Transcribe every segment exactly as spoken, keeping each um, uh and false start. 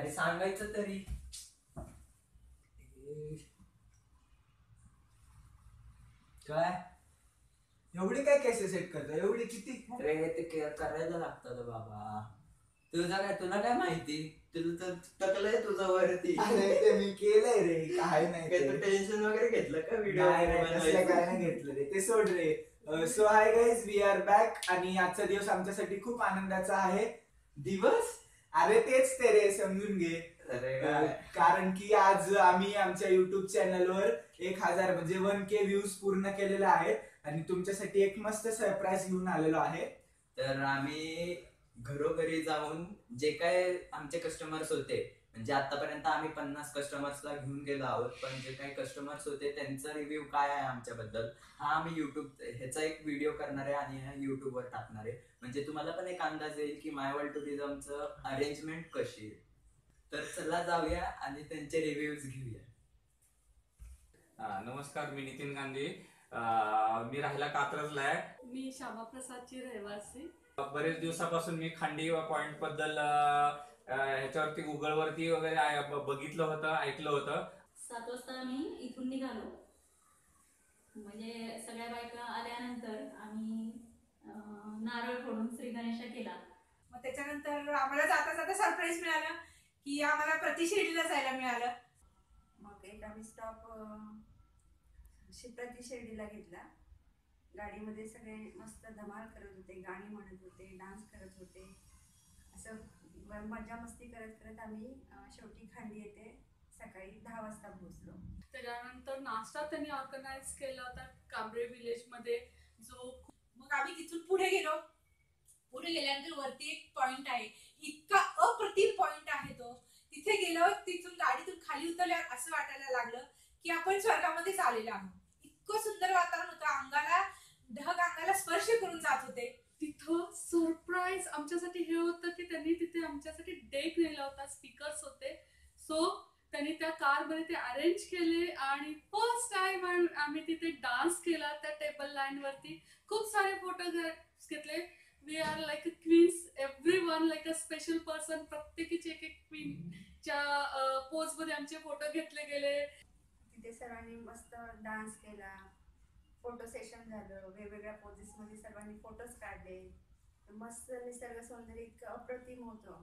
अरे सांगायचं तरी. काय एवढी काय कॅसे सेट करता? एवढी किती? रे ते करायला लागतं बाबा. तुझं काय, तुला काय माहिती? तुला तर टकलंय तुझं वरती. अरे ते मी केलंय रे, काय नाही. काय तू टेन्शन वगैरे घेतलं का व्हिडिओ? काय नाही घेतलं रे, ते सोड रे. So hi guys, we are back. आणि आजचा दिवस आमच्यासाठी खूप आनंदाचा आहे. दिवस? अरे तेच ते रे, समजून घे. कारण की आज आम्ही आमच्या युट्यूब चॅनलवर एक हजार म्हणजे वन के व्ह्यूज पूर्ण केलेले आहेत आणि तुमच्यासाठी एक मस्त सरप्राईज घेऊन आलेलो आहे. तर आम्ही घरोघरी जाऊन जे काय आमचे कस्टमर्स होते, म्हणजे आतापर्यंत आम्ही पन्नास कस्टमर्सला घेऊन गेलो आहोत, पण जे काही कस्टमर्स होते त्यांचा रिव्ह्यू काय आहे आमच्याबद्दल हा आम्ही युट्यूब ह्याचा एक व्हिडिओ करणार आहे आणि हा युट्यूबवर टाकणार आहे. म्हणजे तुम्हाला पण एक अंदाज येईल की माय वर्ल्ड टुरिझमचं अरेंजमेंट कशी आहे. तर चला जाऊया आणि त्यांचे रिव्ह्यूज घेऊया. नमस्कार, मी नितीन गांधी. मी राहायला कात्रजला आहे. मी श्यामाप्रसादची रहिवासी. बरेच दिवसापासून मी खांडी पॉइंट बद्दल ह्याच्यावरती गुगल वरती वगैरे बघितलं होतं, ऐकलं होतं. सात वाजता आम्ही इथून निघालो. म्हणजे सगळ्या बायका आल्यानंतर आम्ही नारळ फोडून श्री गणेशा केला. मग त्याच्यानंतर आम्हाला जाता जाता सरप्राईज मिळालं की आम्हाला प्रति शिर्डीला जायला मिळालं. मग एक आम्ही स्टॉप प्रति शिर्डीला घेतला. गाडीमध्ये सगळे मस्त धमाल करत होते, गाणी म्हणत होते, डान्स करत होते. असं मजा मस्ती करत करत आम्ही शेवटी खांडी येथे सकाळी दहा वाजता पोहोचलो. त्याच्यानंतर नाश्ता त्यांनी ऑर्गनाइज केला होता कांबळे विलेज मध्ये, जो मग आम्ही तिथून पुढे गेलो. पुढे गेल्यानंतर वरती एक पॉइंट आहे, इतका अप्रतिम पॉइंट आहे तो. तिथे गेलो, तिथून गाडीतून खाली उतरल्यावर असं वाटायला लागलं की आपण स्वर्गामध्येच आलेलो आहोत. इतकं सुंदर वातावरण होतं, अंगाला ढग अंगाला स्पर्श करून जात होते. तिथं सरप्राईज आमच्यासाठी हे होतं की त्यांनी तिथे आमच्यासाठी डेक नेला होता, स्पीकर्स होते. सो त्यांनी त्या कार मध्ये ते अरेंज केले आणि फर्स्ट टाइम आम्ही तिथे डान्स केला त्या टेबल लाईन वरती. खूप सारे फोटो घेतले. We are like a queens, every one like a special person. प्रत्येकीचे एक एक क्वीनच्या पोज मध्ये आमचे फोटो घेतले गेले. तिथे सर्वांनी मस्त डान्स केला, फोटो सेशन झालं, वेगवेगळ्या पोजेस मध्ये सर्वांनी फोटोज काढले. मस्त निसर्ग सौंदर्य इतकं अप्रतिम होतं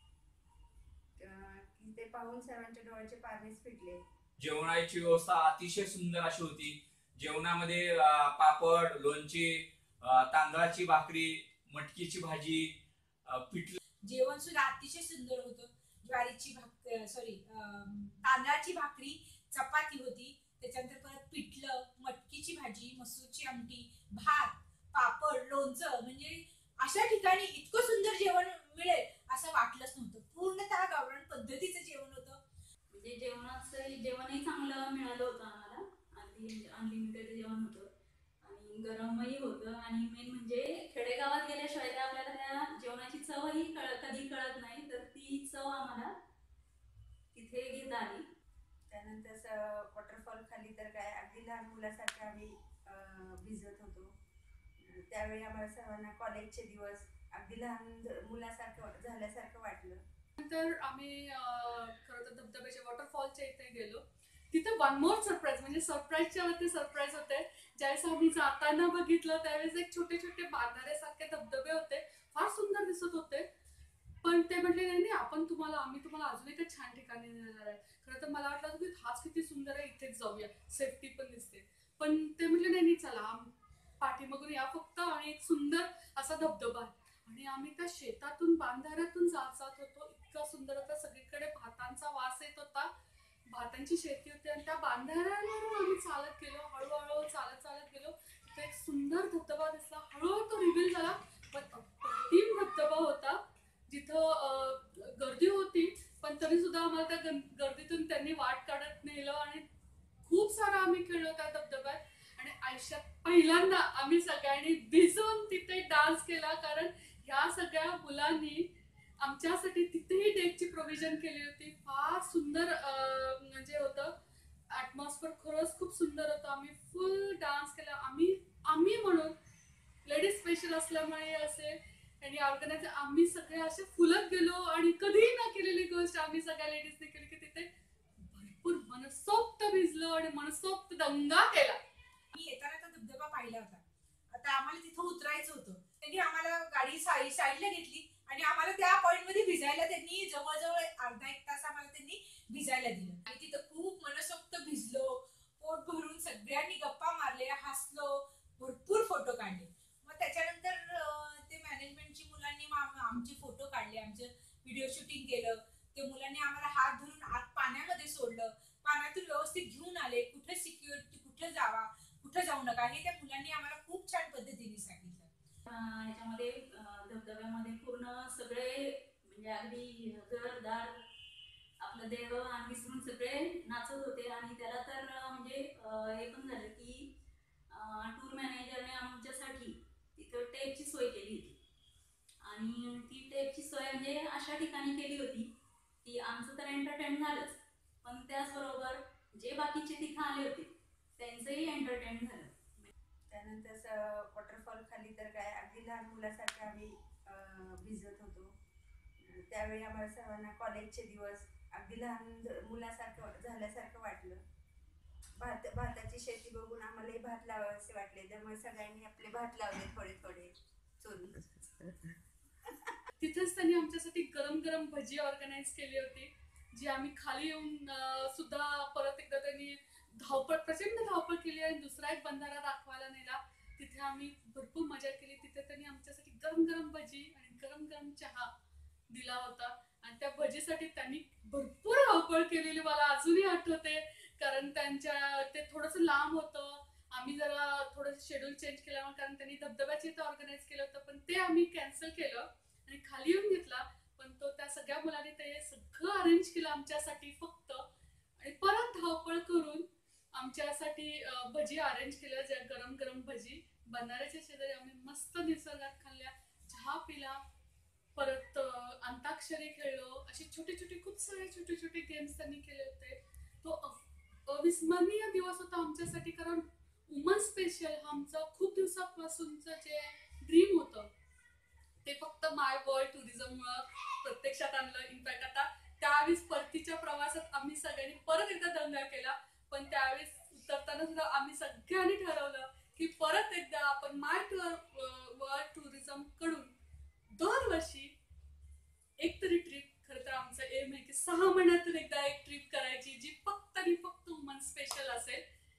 की ते पाहून सर्वांच्या डोळ्याचे पारणेच फिटले. जेवणाची व्यवस्था अतिशय सुंदर अशी होती. जेवणामध्ये पापड, लोणची, तांदळाची भाकरी, मटकीची भाजी, पिठलं. जेवण सुद्धा अतिशय सुंदर होतं. ज्वारीची भाकरी सॉरी तांदळाची भाकरी, चपाती होती. त्याच्यानंतर परत पिठलं, मटकीची भाजी, मसूरची आमटी, भात, पापड, लोणचं. म्हणजे अशा ठिकाणी इतकं सुंदर जेवण मिळेल असं वाटलंच नव्हतं. पूर्णतः गावरान पद्धतीचं जेवण होतं. म्हणजे जेवणाचं जेवणही चांगलं मिळालं होतं आम्हाला. अगदी अनलिमिटेड जेवण होतं आणि गरमही होतं. आणि मेन म्हणजे खेडेगावात गेल्याशिवाय त्या आपल्याला त्या जेवणाची चवही कळ कधी कळत नाही, तर ती चव आम्हाला तिथे घेता आली. त्यानंतर वॉटरफॉल खाली तर काय अगदी लहान मुलासारखं आम्ही भिजत होतो. त्यावेळी आम्हाला सर्वांना कॉलेजचे दिवस अगदी लहान मुलासारखं झाल्यासारखं वाटलं. नंतर आम्ही खरं तर धबधब्याच्या वॉटरफॉलच्या इथे गेलो. तिथे वन मोर सरप्राईज, म्हणजे सरप्राईजच्या वरती सरप्राईज होते. ज्यावेळेस आम्ही जाताना बघितलं त्यावेळेस एक छोटे छोटे बांधाऱ्यासारखे धबधबे होते, फार सुंदर दिसत होते. पण ते म्हटले नाही नाही आपण तुम्हाला आम्ही तुम्हाला अजून एका छान ठिकाणी नेणार आहे. खरं तर मला वाटलं की हाच किती सुंदर आहे, इथेच जाऊया, सेफ्टी पण दिसते. पण ते म्हटले नाही नाही चला पाठीमागून या फक्त, आणि एक सुंदर असा धबधबा आहे. आणि आम्ही त्या शेतातून बांधाऱ्यातून जात जात होतो. इतका सुंदर होता, सगळीकडे भातांचा वास येत होता, भातांची शेती होती. आणि त्या बांधाऱ्यावरून आम्ही चालत गेलो, हळूहळू चालत चालत गेलो. तिथे एक सुंदर धबधबा दिसला. हळूहळू तो रिव्हील झाला, पण अप्रतिम धबधबा होता. जिथं गर्दी होती पण तरी सुद्धा आम्हाला त्या गर्दीतून त्यांनी वाट काढत नेलं आणि खूप सारा आम्ही खेळलो त्या धबधब्यात. आणि आयुष्यात पहिल्यांदा आम्ही सगळ्यांनी भिजून तिथे डान्स केला, कारण ह्या सगळ्या मुलांनी आमच्यासाठी तिथेही डेकची प्रोव्हिजन केली होती. फार सुंदर म्हणजे होतं ॲटमॉस्फिअर, खरंच खूप सुंदर होतं. आम्ही फुल डान्स केला. आम्ही आम्ही म्हणून लेडीज स्पेशल असल्यामुळे असे आणि ऑर्गनायझर आम्ही सगळे असे फुलत गेलो आणि कधीही न केलेली गोष्ट आम्ही सगळ्या लेडीजने केली की तिथे भरपूर मनसोक्त भिजलो आणि मनसोक्त दंगा केला. मी येताना तो धबधबा पाहिला होता. आता आम्हाला तिथं उतरायचं होतं, त्यांनी आम्हाला गाडी साई साईडला घेतली आणि आम्हाला त्या पॉइंट मध्ये भिजायला त्यांनी जवळजवळ अर्धा एक तास आम्हाला त्यांनी भिजायला दिलं आणि तिथं खूप मनसोक्त भिजलो, पोट भरून सगळ्यांनी गप्पा मारल्या, हसलो, भरपूर फोटो काढले. मग त्याच्यानंतर ते मॅनेजमेंटची मुलांनी आमचे फोटो काढले, आमचं व्हिडिओ शूटिंग केलं. ते मुलांनी आम्हाला हात धरून आत पाण्यामध्ये सोडलं, पाण्यातून व्यवस्थित घेऊन आले, कुठे सिक्युरिटी, कुठे जावा, कुठे जाऊ नका हे त्या मुलांनी आम्हाला खूप छान पद्धतीने सांगितलं. ह्याच्यामध्ये धबधब्यामध्ये पूर्ण सगळे म्हणजे अगदी घरदार आपलं देव आणि विसरून सगळे नाचत होते आणि त्याला तर म्हणजे हे पण झालं की टूर मॅनेजरने आमच्यासाठी तिथं टेपची सोय केली होती आणि ती टेपची सोय म्हणजे अशा ठिकाणी केली होती की आमचं तर एंटरटेन झालंच, पण त्याचबरोबर जे बाकीचे तिथं आले होते त्यांचंही एंटरटेन झालं. त्यानंतर वॉटरफॉल खाली तर काय अगदी लहान मुलासारखं आम्ही भिजत होतो. त्यावेळी आम्हाला सर्वांना कॉलेजचे दिवस अगदी लहान मुलासारखं झाल्यासारखं वाटलं. भात भाताची शेती बघून आम्हालाही भात लावावेसे वाटले, त्यामुळे सगळ्यांनी आपले भात लावले थोडे थोडे चोरून. तिथेच त्यांनी आमच्यासाठी गरम गरम भजी ऑर्गनाईज केली होती, जी आम्ही खाली येऊन सुद्धा परत एकदा त्यांनी धावपळ प्रचंड धावपळ केली आणि दुसरा एक बंधारा दाखवायला नेला. तिथे आम्ही भरपूर मजा केली. तिथे त्यांनी आमच्यासाठी गरम गरम भजी आणि गरम गरम चहा दिला होता आणि त्या भजीसाठी त्यांनी भरपूर धावपळ केलेली मला अजूनही आठवते, कारण त्यांच्या ते थोडंसं लांब होतं. आम्ही जरा थोडं शेड्यूल चेंज केलं कारण त्यांनी धबधब्याचे इथं ऑर्गनाईज केलं होतं, पण ते आम्ही कॅन्सल केलं आणि खाली येऊन घेतला. पण तो त्या सगळ्या मुलांनी ते सगळं अरेंज केलं आमच्यासाठी फक्त, आणि परत धावपळ करून आमच्यासाठी भजी अरेंज केल्या, ज्या गरम गरम भजी बंधाऱ्याच्या शेजारी आम्ही मस्त निसर्गात खाल्ल्या, चहा पिला, परत अंताक्षरी खेळलो. असे छोटे छोटे खूप सारे छोटे छोटे गेम्स त्यांनी केले होते. तो अविस्मरणीय दिवस होता आमच्यासाठी, कारण वुमन स्पेशल आमचं खूप दिवसापासूनचं जे ड्रीम होतं ते फक्त माय वर्ल्ड टुरिझममुळे प्रत्यक्षात आणलं. इनफॅक्ट आता त्यावेळेस परतीच्या प्रवासात आम्ही सगळ्यांनी परत एकदा दंगा केला, पण त्यावेळेस उतरताना सुद्धा आम्ही सगळ्यांनी ठरवलं की परत एकदा आपण माय वर्ल्ड टुरिझम कडून दरवर्षी एक तरी ट्रिप, खरं तर आमचं एम आहे की सहा महिन्यातून एकदा एक ट्रिप करायची, जी फक्त आणि फक्त वुमन स्पेशल असेल.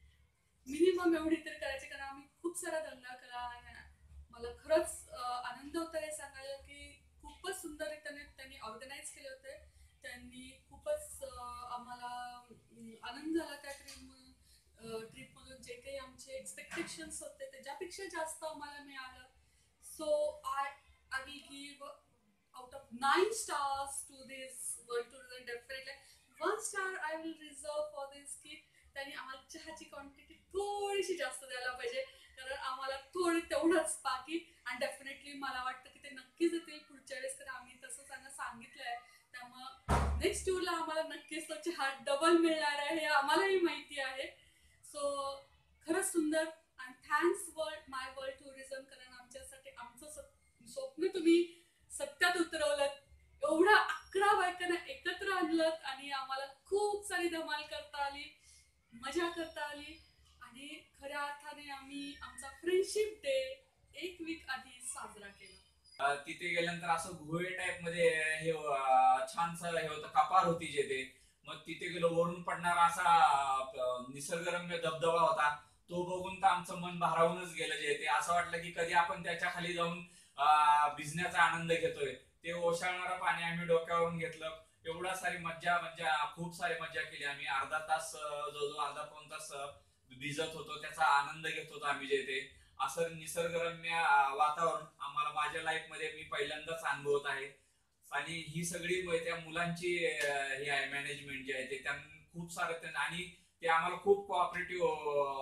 मिनिमम एवढी तरी करायची, कारण आम्ही खूप सारा दंगा केला. मला खरंच आनंद होता हे सांगायला की खूपच सुंदररीत्याने त्यांनी ऑर्गनाईज केले होते. त्यांनी खूपच आम्हाला आनंद झाला त्या ट्रिप ट्रिपमधून. जे काही आमचे एक्सपेक्टेशन्स होते त्याच्यापेक्षा जास्त आम्हाला मिळालं. So I I will give out of nine stars to this world tourism. Definitely one star I will reserve for this की त्यांनी आम्हाला चहाची क्वांटिटी थोडीशी जास्त द्यायला पाहिजे, कारण आम्हाला थोडी तेवढंच बाकी. आणि डेफिनेटली मला वाटतं की ते नक्कीच येतील पुढच्या वेळेस, कारण आम्ही तसं त्यांना सांगितलंय. त्यामुळं नेक्स्ट टूरला आम्हाला नक्कीच तो चहा डबल मिळणार आहे हे आम्हालाही माहिती आहे. सो खरंच सुंदर आणि thanks world my world tourism, कारण आमच्यासाठी आमचं स्वप्न तुम्ही सत्यात उतरवलं. एवढा अकरा बायकांना एकत्र आणलं आणि आम्हाला खूप सारी धमाल करता आली, मजा करता आली. आणि खऱ्या अर्थाने आम्ही आमचा फ्रेंडशिप डे एक वीक आधी साजरा केला. तिथे गेल्यानंतर असं घोळे टाइप मध्ये हे छानसं हे होतं, कपार होती जे ते. मग तिथे गेलो, वरून पडणारा असा निसर्गरम्य धबधबा होता. तो बघून तर आमचं मन भारावूनच गेलं. जे ते असं वाटलं की कधी आपण त्याच्या खाली जाऊन भिजण्याचा आनंद घेतोय. ते ओशाळणारं पाणी आम्ही डोक्यावरून घेतलं. एवढा सारी मज्जा मज्जा खूप सारी मज्जा केली आम्ही. अर्धा तास जवळजवळ अर्धा पाऊण तास भिजत होतो, त्याचा आनंद घेत होतो आम्ही. जे ते असं निसर्गरम्य वातावरण आम्हाला माझ्या लाईफ मध्ये मी पहिल्यांदाच अनुभवत आहे. आणि ही सगळी त्या मुलांची हे आहे मॅनेजमेंट जे आहे ते त्यांनी खूप सारं, आणि ते आम्हाला खूप कोऑपरेटिव्ह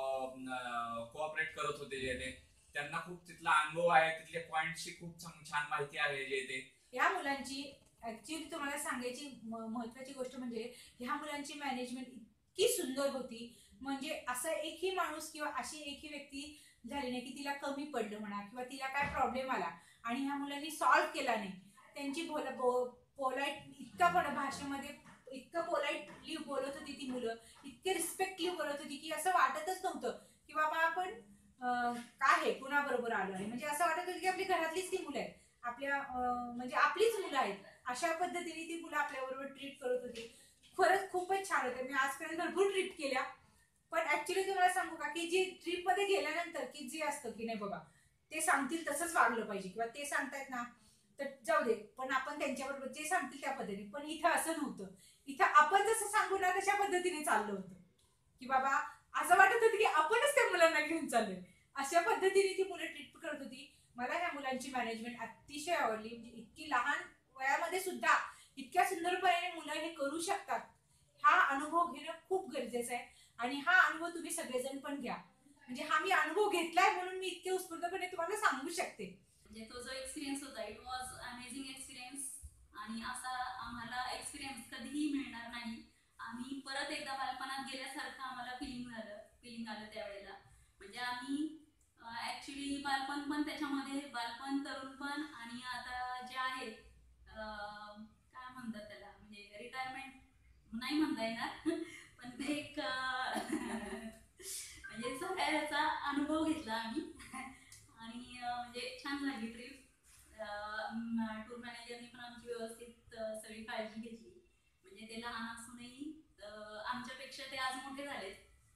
कोऑपरेट करत होते. जे ते त्यांना खूप तिथला अनुभव आहे, तिथल्या पॉइंटची खूप छान माहिती आहे. जे ते या मुलांची ऍक्च्युअली तुम्हाला सांगायची महत्वाची गोष्ट म्हणजे ह्या मुलांची मॅनेजमेंट इतकी सुंदर होती, म्हणजे असा एकही माणूस किंवा अशी एकही व्यक्ती झाली नाही, की तिला कमी पडलं म्हणा किंवा तिला काय प्रॉब्लेम आला आणि ह्या मुलांनी सॉल्व्ह केला नाही, त्यांची बोल पोलाईट इतका पण भाषेमध्ये इतकं पोलाइटली बोलत होती ती मुलं, इतके रिस्पेक्टली बोलत होती की असं वाटतच नव्हतं की बाबा आपण काय आहे कुणाबरोबर आलो आहे, म्हणजे असं वाटत होतं की आपली घरातलीच ती मुलं आहेत, आपल्या म्हणजे आपलीच मुलं आहेत, अशा पद्धतीने ती मुलं आपल्याबरोबर ट्रीट करत होती. खरंच खूपच छान होतं. मी आजपर्यंत भरपूर ट्रीप केल्या, पण ऍक्च्युली तुम्हाला सांगू का की जी ट्रीप मध्ये गेल्यानंतर की जे असतं की नाही बाबा ते सांगतील तसंच वागलं पाहिजे किंवा ते सांगतायत ना तर जाऊ दे, पण आपण त्यांच्याबरोबर जे सांगतील त्या पद्धतीने, पण इथं असं नव्हतं. इथं आपण जसं सांगू ना तशा पद्धतीने चाललं होतं की बाबा असं वाटत होतं की आपणच त्या मुलांना घेऊन चाललोय, अशा पद्धतीने ती मुलं ट्रीट करत होती. मला ह्या मुलांची मॅनेजमेंट अतिशय आवडली. म्हणजे इतकी लहान वयामध्ये सुद्धा इतक्या सुंदरपणे मुलं हे करू शकतात, हा अनुभव घेणं खूप गरजेचं आहे आणि हा अनुभव तुम्ही सगळेजण पण घ्या. म्हणजे हा मी अनुभव घेतलाय म्हणून मी इतके उत्स्फूर्तपणे तुम्हाला सांगू शकते. म्हणजे तो जो एक्सपिरियन्स होता इट वॉज अमेझिंग एक्सपिरियन्स आणि असा आम्हाला एक्सपिरियन्स कधीही मिळणार नाही. आम्ही परत एकदा बालपणात गेल्यासारखं आम्हाला फिलिंग झालं फिलिंग आलं त्यावेळेला. म्हणजे आम्ही ऍक्च्युली बालपण पण त्याच्यामध्ये बालपण तरुणपण आणि आता जे आहे काय म्हणतात त्याला म्हणजे रिटायरमेंट नाही म्हणता येणार पण ते एक म्हणजे सगळ्याचा अनुभव घेतला आम्ही आणि म्हणजे छान झाली ट्रिप. टूर मॅनेजरनी पण आमची व्यवस्थित सगळी काळजी घेतली. म्हणजे ते लहान असूनही आमच्यापेक्षा ते आज मोठे झालेत.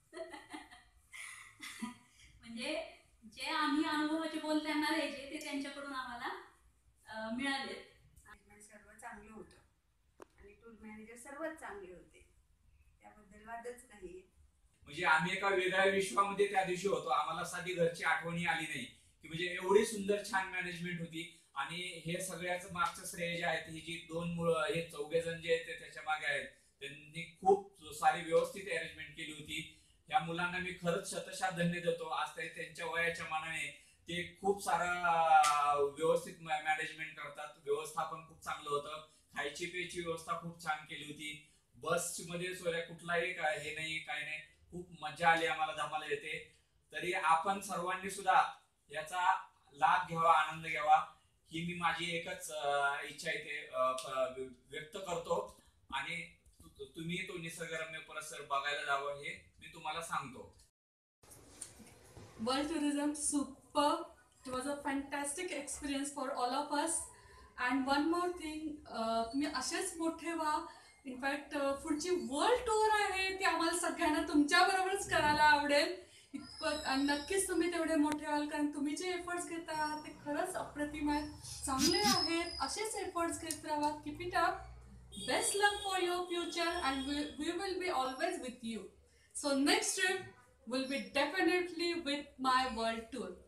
म्हणजे जे आम्ही अनुभवाचे बोल त्यांना द्यायचे ते त्यांच्याकडून आम्हाला मिळाले. सर्व चांगलं होतं आणि टूर मॅनेजर सर्वच चांगले होते, त्याबद्दल वादच नाही. म्हणजे आम्ही एका वेगळ्या विश्वामध्ये त्या दिवशी होतो. आम्हाला साधी घरची आठवणी आली नाही की म्हणजे एवढी सुंदर छान मॅनेजमेंट होती. आणि हे सगळ्याच मागचं श्रेय जे आहे ही जी दोन मुलं हे चौघे जण जे आहेत त्याच्या मागे आहेत, त्यांनी खूप सारी व्यवस्थित अरेंजमेंट केली होती. या मुलांना मी खरंच शतशः धन्य देतो. आज ते त्यांच्या वयाच्या मानाने ते खूप सारा व्यवस्थित मॅनेजमेंट करतात. व्यवस्थापन खूप चांगलं होतं. खायची प्यायची व्यवस्था खूप छान केली होती. बस मध्ये सोय कुठलाही काय हे नाही काय नाही, खूप मजा आली आम्हाला, धमाल येते. तरी आपण सर्वांनी सुद्धा याचा लाभ घ्यावा, आनंद घ्यावा ही मी माझी एकच इच्छा इथे व्यक्त करतो. आणि तुम्ही तो निसर्गरम्य परिसर बघायला जावं हे मी तुम्हाला सांगतो. World tourism super. It was a fantastic experience for all of us. And one more thing, तुम्ही असेच मोठे व्हा. इनफॅक्ट पुढची वर्ल्ड टूर आहे ती आम्हाला सगळ्यांना तुमच्या बरोबरच करायला आवडेल. इतकं आणि नक्कीच तुम्ही तेवढे मोठे व्हाल, कारण तुम्ही जे एफर्ट्स घेत आहात ते खरंच अप्रतिम आहेत, चांगले आहेत. असेच एफर्ट्स घेत राहा. Keep it up. Best luck for your future and we, we will be always with you. So next trip will be definitely with my world tour.